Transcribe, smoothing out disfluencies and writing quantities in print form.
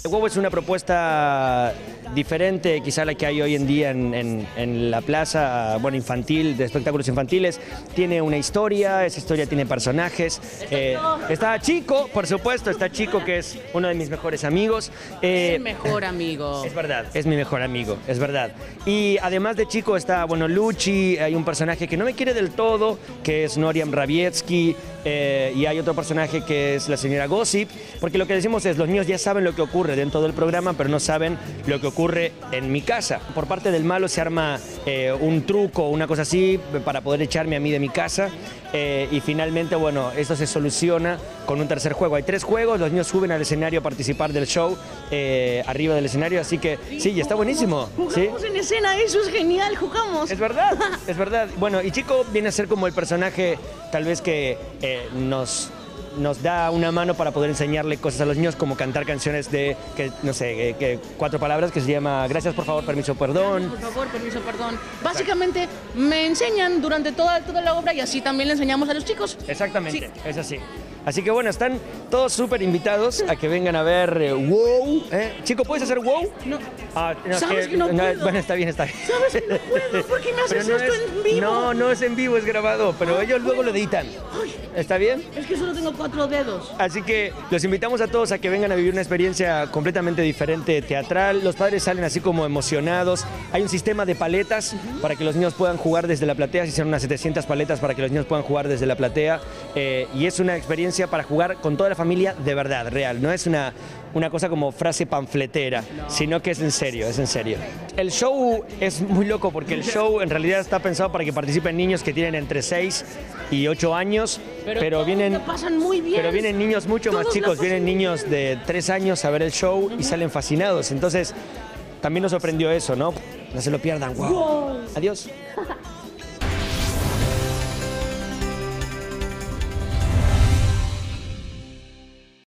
WOW es una propuesta diferente quizá a la que hay hoy en día en la plaza, bueno, infantil, de espectáculos infantiles. Tiene una historia, esa historia tiene personajes. Está Chico, por supuesto, está Chico, que es uno de mis mejores amigos. El mejor amigo. Es verdad, es mi mejor amigo, es verdad. Y además de Chico está, bueno, Luchi, hay un personaje que no me quiere del todo, que es Noriam Rabietsky, y hay otro personaje que es la señora Gossip, porque lo que decimos es, los niños ya saben lo que ocurre dentro del programa, pero no saben lo que ocurre en mi casa. Por parte del malo se arma un truco, una cosa así, para poder echarme a mí de mi casa, y finalmente, bueno, esto se soluciona con un tercer juego. Hay 3 juegos, los niños suben al escenario a participar del show, arriba del escenario, así que sí, y está buenísimo. Jugamos en escena, eso es genial, jugamos. Es verdad, es verdad. Bueno, y Chico viene a ser como el personaje tal vez que nos da una mano para poder enseñarle cosas a los niños, como cantar canciones de, que no sé, que 4 palabras, que se llama Gracias, por favor, permiso, perdón. Gracias, por favor, permiso, perdón. Básicamente me enseñan durante toda la obra y así también le enseñamos a los chicos. Exactamente, Sí. es así. Así que bueno, están todos súper invitados a que vengan a ver WOW. Chico, ¿puedes hacer WOW? No. No, ¿Sabes que no puedo? Bueno, está bien, está bien. ¿Sabes que no puedo? ¿Por qué me haces Pero esto en vivo? No, no es en vivo, es grabado, pero ellos luego lo editan. Ay, ¿Está bien? es que solo tengo 4 dedos. Así que los invitamos a todos a que vengan a vivir una experiencia completamente diferente teatral. Los padres salen así como emocionados. Hay un sistema de paletas para que los niños puedan jugar desde la platea. Se hicieron unas 700 paletas para que los niños puedan jugar desde la platea. Y es una experiencia para jugar con toda la familia de verdad, real. No es una cosa como frase panfletera, sino que es en serio, es en serio. El show es muy loco porque el show en realidad está pensado para que participen niños que tienen entre 6 y 8 años, pero vienen... lo pasan muy bien. Pero vienen niños mucho más Todos la chicos, pasan vienen muy niños de 3 años a ver el show y salen fascinados. Entonces, también nos sorprendió eso, ¿no? No se lo pierdan. ¡Wow! Adiós.